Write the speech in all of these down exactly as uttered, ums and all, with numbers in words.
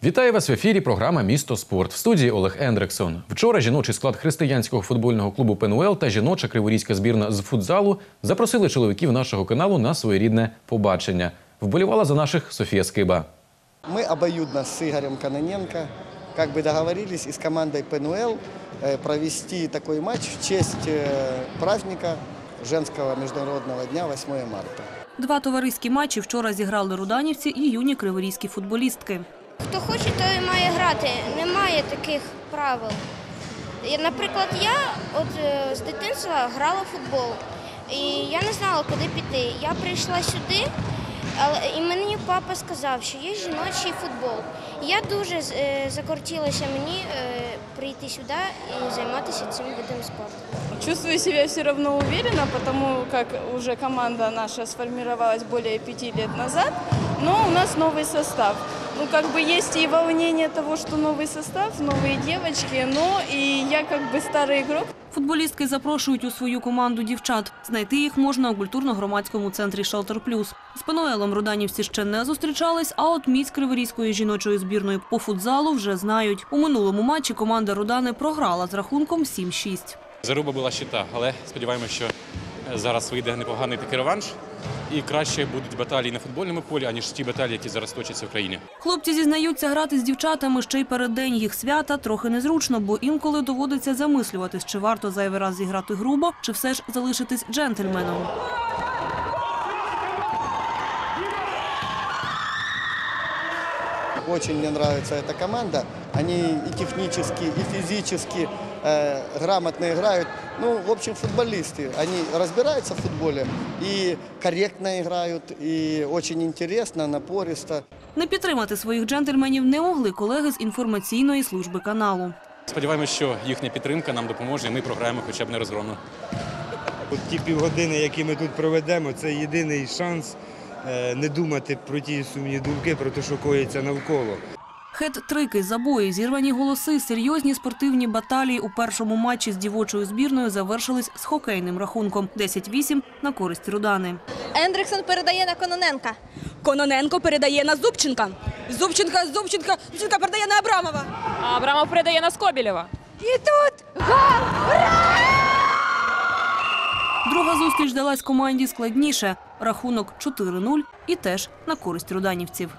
Вітаю вас в ефірі програма «Місто Спорт». В студії Олег Ендрексон. Вчора жіночий склад християнського футбольного клубу «Пенуел» та жіноча криворізька збірна з футзалу запросили чоловіків нашого каналу на своєрідне побачення. Вболівала за наших Софія Скиба. Мы обоюдно с Игорем Кононенко как бы договорились и с командой «Пенуэл» провести такой матч в честь праздника женского международного дня восьмого марта. Два товариські матчі вчора зіграли руданівці і юні криворізькі футболістки. Хто хоче, той і має грати. Немає таких правил. Наприклад, я от з дитинства грала в футбол. І я не знала, куди піти. Я прийшла сюди, але і мені папа сказав, що є жіночий футбол. Я дуже закортілося мені прийти сюди і займатися цим видом спорту. Чувствую себя все равно уверенно, потому как уже команда наша сформировалась более пяти лет назад, но у нас новый состав. Ну, как бы есть и волнение того, что новый состав, новые девочки, но и я как бы старый игрок. Футболістки запрошують у свою команду дівчат. Знайти їх можна у культурно-громадському центрі «Шелтер Плюс». З «Пенуелом» руданівці ще не зустрічались, а от міць криворізької жіночої збірної по футзалу вже знають. У минулому матчі команда Рудани програла з рахунком сім шість. Заруба була щита, але сподіваємося, що зараз вийде непоганий такий реванш. І краще будуть баталії на футбольному полі, аніж ті баталії, які зараз точаться в країні. Хлопці зізнаються, грати з дівчатами ще й перед день їх свята трохи незручно, бо інколи доводиться замислюватись, чи варто зайвий раз зіграти грубо, чи все ж залишитись джентльменом. Очень мне нравится эта команда. Они и технически, и физически э, грамотно играют. Ну, в общем, футболисты. Они разбираются в футболе и корректно играют, и очень интересно, напористо. Не підтримати своїх джентльменів не могли колеги з інформаційної служби каналу. Сподіваємося, що їхня підтримка нам допоможе, і ми програємо хоча б нерозгромно. От ті півгодини, які ми тут проведемо, це єдиний шанс не думати про ті сумні думки, про те, що коїться навколо. Хет-трики, забої, зірвані голоси, серйозні спортивні баталії у першому матчі з дівочою збірною завершились з хокейним рахунком десять вісім на користь Рудани. Ендрексон передає на Кононенка. Кононенко передає на Зубченка. Зубченка, Зубченка, Зубченка передає на Абрамова. А Абрамов передає на Скобелєва. І тут гол! Ура! Друга зустріч далась команді складніше. Рахунок чотири нуль і теж на користь руданівців.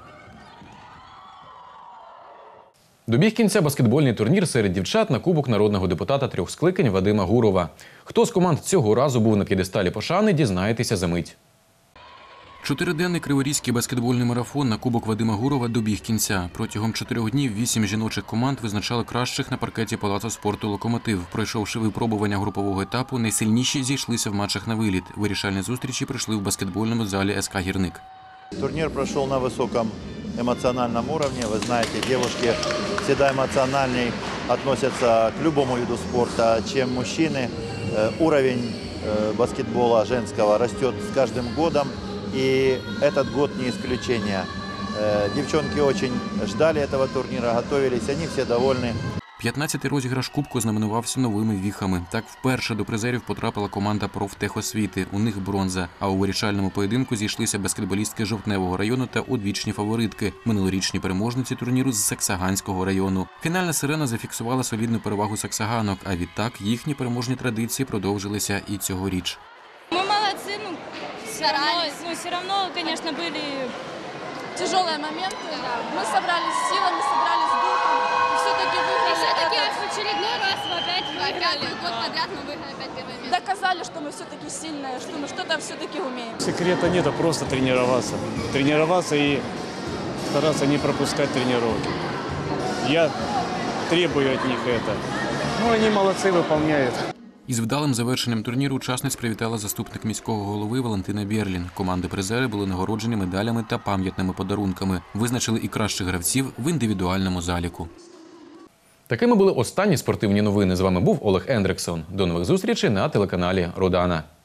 Добіг кінця баскетбольний турнір серед дівчат на Кубок народного депутата трьох скликань Вадима Гурова. Хто з команд цього разу був на п'єдесталі пошани, дізнаєтеся за мить. Чотириденний криворізький баскетбольний марафон на Кубок Вадима Гурова добіг кінця. Протягом чотирьох днів вісім жіночих команд визначали кращих на паркеті Палацу спорту «Локомотив». Пройшовши випробування групового етапу, найсильніші зійшлися в матчах на виліт. Вирішальні зустрічі пройшли в баскетбольному залі ес ка «Гірник». Турнир прошел на высоком эмоциональном уровне. Вы знаете, девушки всегда эмоциональнее относятся к любому виду спорта, чем мужчины. Уровень баскетбола женского растет с каждым годом, и этот год не исключение. Девчонки очень ждали этого турнира, готовились, они все довольны. п'ятнадцятий розіграш Кубку знаменувався новими віхами. Так вперше до призерів потрапила команда профтехосвіти. У них бронза. А у вирішальному поєдинку зійшлися баскетболістки Жовтневого району та одвічні фаворитки – минулорічні переможниці турніру з Саксаганського району. Фінальна сирена зафіксувала солідну перевагу саксаганок, а відтак їхні переможні традиції продовжилися і цьогоріч. Ми молодці, ну, старались. Ну, все одно, звісно, були тяжелые моменты. Мы собрались силами, собрались духом. И все-таки выиграли. И все-таки в очередной раз мы опять выиграли. Год подряд мы выиграли опять первое место. Доказали, что мы все-таки сильные, что мы что-то все-таки умеем. Секрета нет, а просто тренироваться. Тренироваться и стараться не пропускать тренировки. Я требую от них это. Ну, они молодцы, выполняют. Із вдалим завершенням турніру учасниць привітала заступник міського голови Валентина Бєрлін. Команди-призери були нагороджені медалями та пам'ятними подарунками. Визначили і кращих гравців в індивідуальному заліку. Такими були останні спортивні новини. З вами був Олег Ендрексон. До нових зустрічей на телеканалі «Рудана».